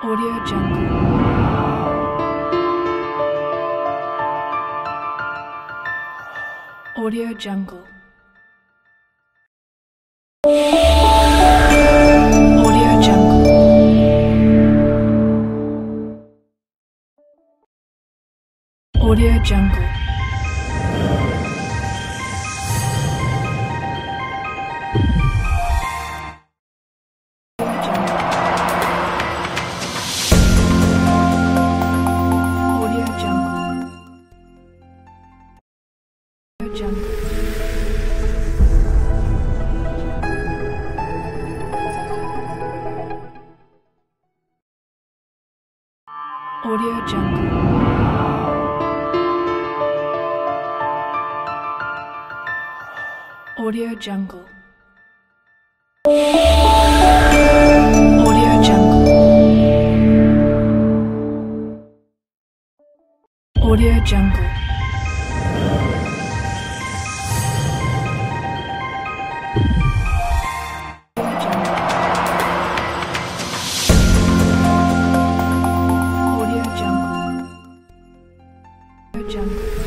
Audio Jungle. Audio Jungle. Audio Jungle. Audio Jungle. Audio Jungle. Audio Jungle. Audio Jungle. Audio Jungle. Jungle.